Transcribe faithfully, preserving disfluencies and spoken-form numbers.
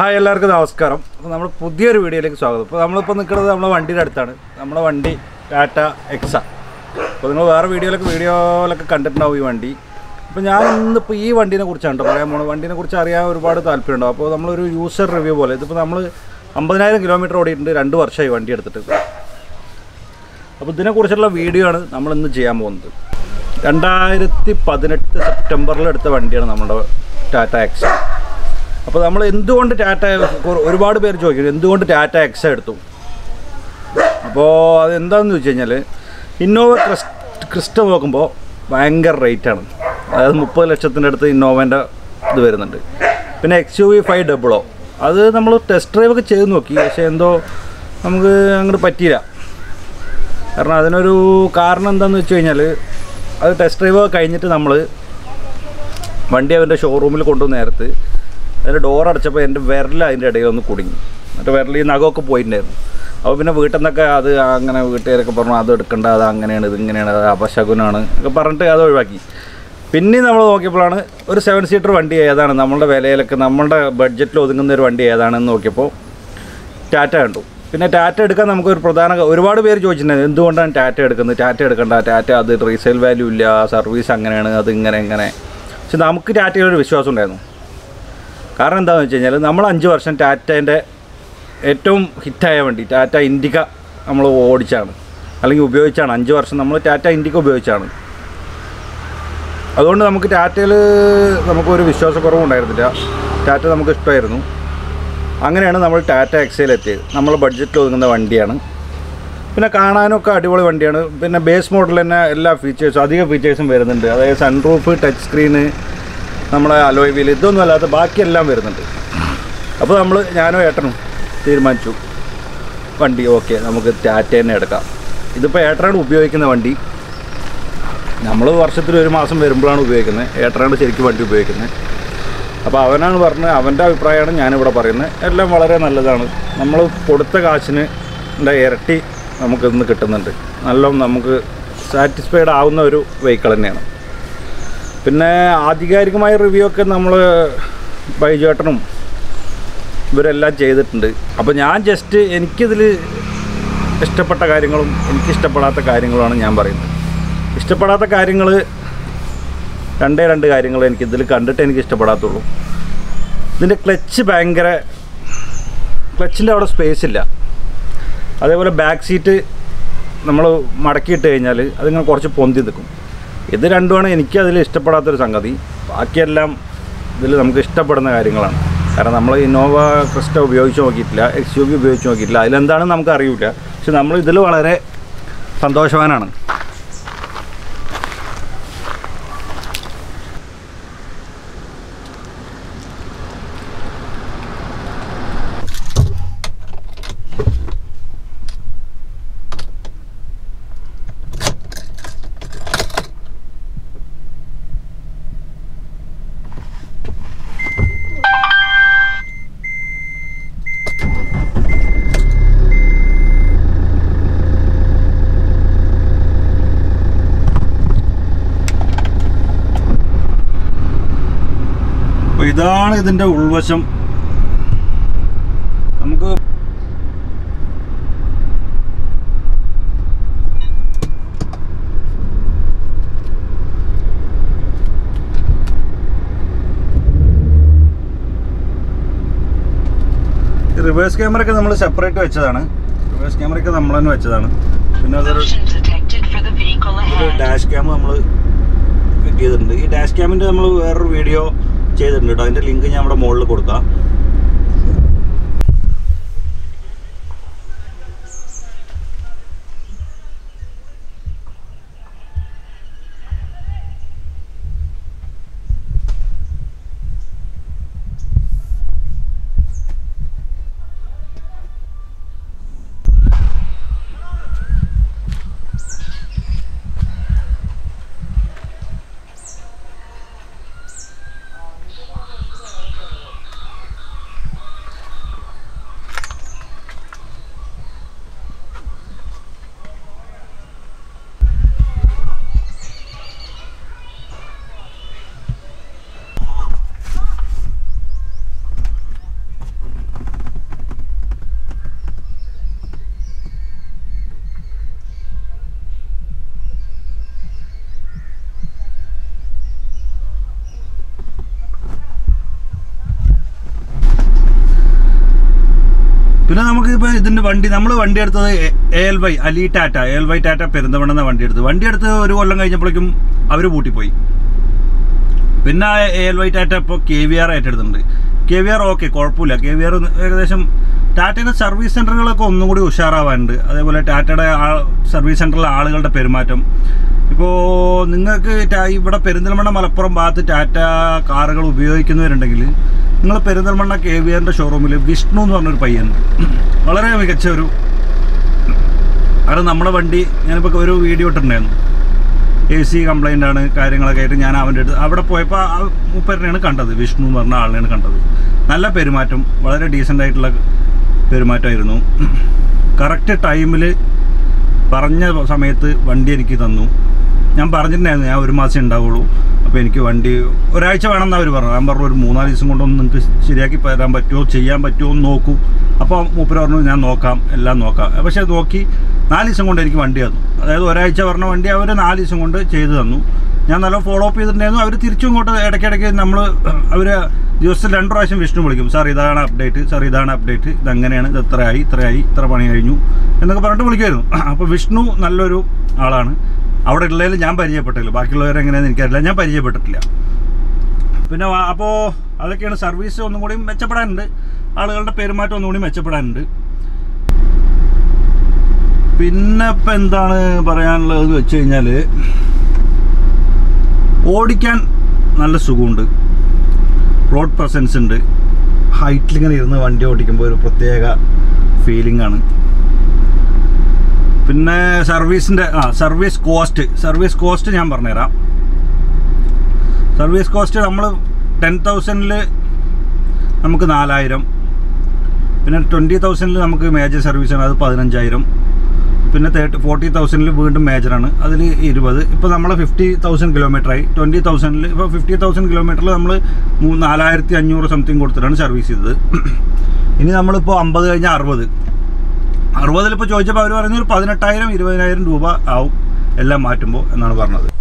Hi എല്ലാവർക്കും നമസ്കാരം. അപ്പോൾ നമ്മൾ പുതിയൊരു വീഡിയോയിലേക്ക് സ്വാഗതം. അപ്പോൾ നമ്മളിപ്പോൾ നിൽക്കുന്നത് നമ്മുടെ വണ്ടിയുടെ അടുത്താണ്. നമ്മുടെ വണ്ടി ടാറ്റ എക്സ. അപ്പോൾ നിങ്ങൾ വേറെ വീഡിയോയിലൊക്കെ വീഡിയോയിലൊക്കെ കണ്ടിട്ടുണ്ടാവും ഈ വണ്ടി. അപ്പോൾ ഞാൻ ഇന്നിപ്പോൾ ഈ വണ്ടീനെ കുറിച്ചാണ് കേട്ടോ പറയാൻ പോകുന്നത്. വണ്ടീനെ കുറിച്ച് അറിയാൻ ഒരുപാട് താല്പര്യമുണ്ടാവും. അപ്പോൾ നമ്മളൊരു യൂസർ റിവ്യൂ പോലെ ഇതിപ്പോൾ നമ്മൾ അമ്പതിനായിരം കിലോമീറ്റർ ഓടിയിട്ടുണ്ട്. രണ്ട് വർഷമായി വണ്ടി എടുത്തിട്ട്. അപ്പോൾ ഇതിനെക്കുറിച്ചുള്ള വീഡിയോ ആണ് നമ്മളിന്ന് ചെയ്യാൻ പോകുന്നത്. രണ്ടായിരത്തി പതിനെട്ട് സെപ്റ്റംബറിൽ എടുത്ത വണ്ടിയാണ് നമ്മുടെ ടാറ്റ എക്സ. അപ്പോൾ നമ്മൾ എന്തുകൊണ്ട് ടാറ്റ ഒരുപാട് പേര് ചോദിക്കും എന്തുകൊണ്ട് ടാറ്റ എക്സ എടുത്തു. അപ്പോൾ അതെന്താണെന്ന് ചോദിച്ചു കഴിഞ്ഞാൽ ഇന്നോവ ക്രിസ്റ്റ് ക്രിസ്റ്റ നോക്കുമ്പോൾ ഭയങ്കര റേറ്റാണ്. അതായത് മുപ്പത് ലക്ഷത്തിൻ്റെ അടുത്ത് ഇന്നോവേൻ്റെ ഇത് വരുന്നുണ്ട്. പിന്നെ എക്സ് യു വി ഫൈവ് ഡബിളോ അത് നമ്മൾ ടെസ്റ്റ് ഡ്രൈവ് ഒക്കെ ചെയ്ത് നോക്കി. പക്ഷേ എന്തോ നമുക്ക് അങ്ങോട്ട് പറ്റിയില്ല. കാരണം അതിനൊരു കാരണം എന്താണെന്ന് വെച്ച് കഴിഞ്ഞാൽ അത് ടെസ്റ്റ് ഡ്രൈവ് കഴിഞ്ഞിട്ട് നമ്മൾ വണ്ടി അവൻ്റെ ഷോറൂമിൽ കൊണ്ടുവന്ന നേരത്ത് അതിൻ്റെ ഡോർ അടച്ചപ്പോൾ എൻ്റെ വിരൽ അതിൻ്റെ ഇടയിൽ ഒന്ന് കുടുങ്ങി. എന്നിട്ട് വിരൽ ഈ നഖമൊക്കെ പോയിട്ടുണ്ടായിരുന്നു. അപ്പോൾ പിന്നെ വീട്ടിൽ നിന്നൊക്കെ അത് അങ്ങനെ വീട്ടുകാരൊക്കെ പറഞ്ഞു അത് എടുക്കേണ്ട, അത് അങ്ങനെയാണ്, ഇതിങ്ങനെയാണ്, അത് അപശകുനാണ് ഒക്കെ പറഞ്ഞിട്ട് അത് ഒഴിവാക്കി. പിന്നെ നമ്മൾ നോക്കിയപ്പോഴാണ് ഒരു സെവൻ സീറ്റർ വണ്ടി ഏതാണ് നമ്മളുടെ വിലയിലൊക്കെ നമ്മളുടെ ബഡ്ജറ്റിൽ ഒതുങ്ങുന്ന ഒരു വണ്ടി ഏതാണെന്ന് നോക്കിയപ്പോൾ ടാറ്റ കണ്ടു. പിന്നെ ടാറ്റ എടുക്കാൻ നമുക്കൊരു പ്രധാന ഒരുപാട് പേര് ചോദിച്ചിട്ടുണ്ടായിരുന്നു എന്തുകൊണ്ടാണ് ടാറ്റ എടുക്കുന്നത്, ടാറ്റ എടുക്കേണ്ട, ടാറ്റ അത് റീസെയിൽ വാല്യൂ ഇല്ല, സർവീസ് അങ്ങനെയാണ്, അത് ഇങ്ങനെ ഇങ്ങനെ. പക്ഷെ നമുക്ക് ടാറ്റയിലൊരു വിശ്വാസം ഉണ്ടായിരുന്നു. കാരണം എന്താണെന്ന് വെച്ച് കഴിഞ്ഞാൽ നമ്മൾ അഞ്ച് വർഷം ടാറ്റേൻ്റെ ഏറ്റവും ഹിറ്റായ വണ്ടി ടാറ്റ ഇൻഡിക്ക നമ്മൾ ഓടിച്ചാണ്, അല്ലെങ്കിൽ ഉപയോഗിച്ചാണ്. അഞ്ച് വർഷം നമ്മൾ ടാറ്റ ഇൻഡിക്ക ഉപയോഗിച്ചാണ്. അതുകൊണ്ട് നമുക്ക് ടാറ്റയിൽ നമുക്കൊരു വിശ്വാസക്കുറവും ഉണ്ടായിരുന്നില്ല. ടാറ്റ നമുക്ക് ഇഷ്ടമായിരുന്നു. അങ്ങനെയാണ് നമ്മൾ ടാറ്റ എക്സയിലെത്തിയത്. നമ്മൾ ബഡ്ജറ്റിൽ ഒതുങ്ങുന്ന വണ്ടിയാണ്. പിന്നെ കാണാനൊക്കെ അടിപൊളി വണ്ടിയാണ്. പിന്നെ ബേസ് മോഡൽ തന്നെ എല്ലാ ഫീച്ചേഴ്സും അധികം ഫീച്ചേഴ്സും വരുന്നുണ്ട്. അതായത് സൺറൂഫ്, ടച്ച് സ്ക്രീന്, നമ്മളെ അലോയ് വീൽ, ഇതൊന്നും അല്ലാതെ ബാക്കിയെല്ലാം വരുന്നുണ്ട്. അപ്പോൾ നമ്മൾ ഞാനോ ഏട്ടനും തീരുമാനിച്ചു വണ്ടി ഓക്കെ നമുക്ക് ടാറ്റ തന്നെ എടുക്കാം. ഇതിപ്പോൾ ഏട്ടനാണ് ഉപയോഗിക്കുന്ന വണ്ടി. നമ്മൾ വർഷത്തിൽ ഒരു മാസം വരുമ്പോഴാണ് ഉപയോഗിക്കുന്നത്. ഏട്ടനാണ് ശരിക്കും വണ്ടി ഉപയോഗിക്കുന്നത്. അപ്പോൾ അവനാണ് പറഞ്ഞത്, അവൻ്റെ അഭിപ്രായമാണ് ഞാനിവിടെ പറയുന്നത്. എല്ലാം വളരെ നല്ലതാണ്. നമ്മൾ കൊടുത്ത കാശിന് ഇരട്ടി നമുക്കിന്ന് കിട്ടുന്നുണ്ട്. നല്ല നമുക്ക് സാറ്റിസ്ഫൈഡ് ആവുന്ന ഒരു വെഹിക്കിൾ തന്നെയാണ്. പിന്നെ ആധികാരികമായ റിവ്യൂ ഒക്കെ നമ്മൾ ബൈജേട്ടനും ഇവരെല്ലാം ചെയ്തിട്ടുണ്ട്. അപ്പോൾ ഞാൻ ജസ്റ്റ് എനിക്കിതിൽ ഇഷ്ടപ്പെട്ട കാര്യങ്ങളും എനിക്കിഷ്ടപ്പെടാത്ത കാര്യങ്ങളുമാണ് ഞാൻ പറയുന്നത്. ഇഷ്ടപ്പെടാത്ത കാര്യങ്ങൾ രണ്ടേ രണ്ട് കാര്യങ്ങൾ എനിക്കിതിൽ കണ്ടിട്ട് എനിക്ക് ഇഷ്ടപ്പെടാത്തുള്ളൂ. ഇതിൻ്റെ ക്ലച്ച് ഭയങ്കര ക്ലച്ചിൻ്റെ അവിടെ സ്പേസ് ഇല്ല. അതേപോലെ ബാക്ക് സീറ്റ് നമ്മൾ മടക്കിയിട്ട് കഴിഞ്ഞാൽ അതിങ്ങനെ കുറച്ച് പൊന്തി നിൽക്കും. ഇത് രണ്ടുമാണ് എനിക്ക് അതിൽ ഇഷ്ടപ്പെടാത്തൊരു സംഗതി. ബാക്കിയെല്ലാം ഇതിൽ നമുക്ക് ഇഷ്ടപ്പെടുന്ന കാര്യങ്ങളാണ്. കാരണം നമ്മൾ ഇന്നോവ ക്രിസ്റ്റ ഉപയോഗിച്ച് നോക്കിയിട്ടില്ല, എക്സ് യു വി ഉപയോഗിച്ച് നോക്കിയിട്ടില്ല. അതിലെന്താണെന്ന് നമുക്ക് അറിയില്ല. പക്ഷെ നമ്മൾ ഇതിൽ വളരെ സന്തോഷവാനാണ്. ഇതാണ് ഇതിൻ്റെ ഉൾവശം. നമുക്ക് റിവേഴ്സ് ക്യാമറയൊക്കെ നമ്മൾ സെപ്പറേറ്റ് വെച്ചതാണ്. റിവേഴ്സ് ക്യാമറയൊക്കെ നമ്മൾ തന്നെ വെച്ചതാണ്. പിന്നെ അതൊരു ഡാഷ് ക്യാം നമ്മൾ ഫിറ്റ് ചെയ്തിട്ടുണ്ട്. ഈ ഡാഷ് ക്യാമിൻ്റെ നമ്മൾ വേറൊരു വീഡിയോ ചെയ്തിട്ടുണ്ട് കേട്ടോ. അതിൻ്റെ ലിങ്ക് ഞാൻ ഇവിടെ മുകളിൽ കൊടുക്കാം. പിന്നെ നമുക്കിപ്പോൾ ഇതിൻ്റെ വണ്ടി നമ്മൾ വണ്ടി എടുത്തത് A L Y Ali Tata A L Y Tata Perinthalmanna വണ്ടി എടുത്തത് വണ്ടി എടുത്ത് ഒരു കൊല്ലം കഴിഞ്ഞപ്പോഴേക്കും അവർ പൂട്ടിപ്പോയി. പിന്നെ എ എൽ വൈ ടാറ്റ ഇപ്പോൾ കെ വി ആർ ഏറ്റെടുത്തിട്ടുണ്ട്. കെ വി ആർ ഓക്കെ, കുഴപ്പമില്ല. കെ വി ആർ ഏകദേശം ടാറ്റയുടെ സർവീസ് സെൻ്ററുകളൊക്കെ ഒന്നും കൂടി ഉഷാറാവാനുണ്ട്. അതേപോലെ ടാറ്റയുടെ ആ സർവീസ് സെൻ്ററിലെ ആളുകളുടെ പെരുമാറ്റം. ഇപ്പോൾ നിങ്ങൾക്ക് ഇവിടെ പെരിന്തൽമണ്ണ മലപ്പുറം ഭാഗത്ത് ടാറ്റ കാറുകൾ ഉപയോഗിക്കുന്നവരുണ്ടെങ്കിൽ നിങ്ങൾ പെരിന്തൽമണ്ണ കെ വി ആറിൻ്റെ ഷോറൂമിൽ വിഷ്ണു എന്ന് പറഞ്ഞൊരു പയ്യുണ്ട്. വളരെ മികച്ച ഒരു അത് നമ്മുടെ വണ്ടി ഞാനിപ്പോൾ ഒരു വീഡിയോ ഇട്ടിട്ടുണ്ടായിരുന്നു. എ സി കംപ്ലൈൻ്റ് ആണ് കാര്യങ്ങളൊക്കെ ആയിട്ട് ഞാൻ അവൻ്റെ അടുത്ത് അവിടെ പോയപ്പോൾ ആ മൂപ്പരനെയാണ് കണ്ടത്. വിഷ്ണു എന്ന് പറഞ്ഞ ആളിനെയാണ് കണ്ടത്. നല്ല പെരുമാറ്റം, വളരെ ഡീസൻ്റ് ആയിട്ടുള്ള പെരുമാറ്റമായിരുന്നു. കറക്റ്റ് ടൈമിൽ പറഞ്ഞ സമയത്ത് വണ്ടി എനിക്ക് തന്നു. ഞാൻ പറഞ്ഞിട്ടുണ്ടായിരുന്നു ഞാൻ ഒരു മാസം ഉണ്ടാവുള്ളൂ, അപ്പോൾ എനിക്ക് വണ്ടി ഒരാഴ്ച വേണമെന്ന് അവർ പറഞ്ഞു. ഞാൻ പറഞ്ഞു ഒരു മൂന്നാല് ദിവസം കൊണ്ടൊന്നും നിങ്ങൾക്ക് ശരിയാക്കി തരാൻ പറ്റുമോ, ചെയ്യാൻ പറ്റുമോ എന്ന് നോക്കൂ. അപ്പോൾ മൂപ്പര് പറഞ്ഞു ഞാൻ നോക്കാം, എല്ലാം നോക്കാം. പക്ഷേ നോക്കി നാല് ദിവസം കൊണ്ട് എനിക്ക് വണ്ടി തന്നു. അതായത് ഒരാഴ്ച പറഞ്ഞ വണ്ടി അവർ നാല് ദിവസം കൊണ്ട് ചെയ്തു തന്നു. ഞാൻ നല്ല ഫോളോ അപ്പ് ചെയ്തിട്ടുണ്ടായിരുന്നു. അവർ തിരിച്ചും ഇങ്ങോട്ട് ഇടയ്ക്കിടയ്ക്ക് നമ്മൾ അവർ ദിവസത്തിൽ രണ്ട് പ്രാവശ്യം വിഷ്ണു വിളിക്കും. സാർ ഇതാണ് അപ്ഡേറ്റ്, സാർ ഇതാണ് അപ്ഡേറ്റ്, ഇതങ്ങനെയാണ്, ഇത് ഇത്രയായി ഇത്രയായി ഇത്ര പണി കഴിഞ്ഞു എന്നൊക്കെ പറഞ്ഞിട്ട് വിളിക്കുമായിരുന്നു. അപ്പോൾ വിഷ്ണു നല്ലൊരു ആളാണ്. അവിടെ ഉള്ളതിൽ ഞാൻ പരിചയപ്പെട്ടില്ല, ബാക്കിയുള്ളവരെങ്ങനെയാണെന്ന് എനിക്കറിയില്ല, ഞാൻ പരിചയപ്പെട്ടിട്ടില്ല. പിന്നെ അപ്പോൾ അതൊക്കെയാണ്. സർവീസ് ഒന്നും കൂടി മെച്ചപ്പെടാനുണ്ട്, ആളുകളുടെ പെരുമാറ്റം ഒന്നും കൂടി മെച്ചപ്പെടാനുണ്ട്. പിന്നെ ഇപ്പം എന്താണ് പറയാനുള്ളതെന്ന് വെച്ച് കഴിഞ്ഞാൽ ഓടിക്കാൻ നല്ല സുഖമുണ്ട്, റോഡ് പ്രസൻസ് ഉണ്ട്. ഹൈറ്റിലിങ്ങനെ ഇരുന്ന് വണ്ടി ഓടിക്കുമ്പോൾ ഒരു പ്രത്യേക ഫീലിംഗ് ആണ്. പിന്നെ സർവീസിൻ്റെ ആ സർവീസ് കോസ്റ്റ് സർവീസ് കോസ്റ്റ് ഞാൻ പറഞ്ഞുതരാം. സർവീസ് കോസ്റ്റ് നമ്മൾ ടെൻ തൗസൻഡിൽ നമുക്ക് നാലായിരം, പിന്നെ ട്വൻറ്റി തൗസൻഡിൽ നമുക്ക് മേജർ സർവീസാണ്, അത് പതിനഞ്ചായിരം. പിന്നെ തേർട്ടി ഫോർട്ടി തൗസൻഡിൽ വീണ്ടും മേജറാണ്, അതിൽ ഇരുപത്. ഇപ്പോൾ നമ്മൾ ഫിഫ്റ്റി തൗസൻഡ് കിലോമീറ്ററായി. ട്വൻറ്റി തൗസൻഡിൽ ഇപ്പോൾ ഫിഫ്റ്റി തൗസൻഡ് കിലോമീറ്ററിൽ നമ്മൾ നാലായിരത്തി അഞ്ഞൂറ് സംതിങ് കൊടുത്തിട്ടാണ് സർവീസ് ചെയ്തത്. ഇനി നമ്മളിപ്പോൾ അമ്പത് കഴിഞ്ഞാൽ അറുപത് അറുപതിലിപ്പോൾ ചോദിച്ചപ്പോൾ അവർ പറയുന്നത് ഒരു പതിനെട്ടായിരം ഇരുപതിനായിരം രൂപ ആവും എല്ലാം മാറ്റുമ്പോൾ എന്നാണ് പറഞ്ഞത്.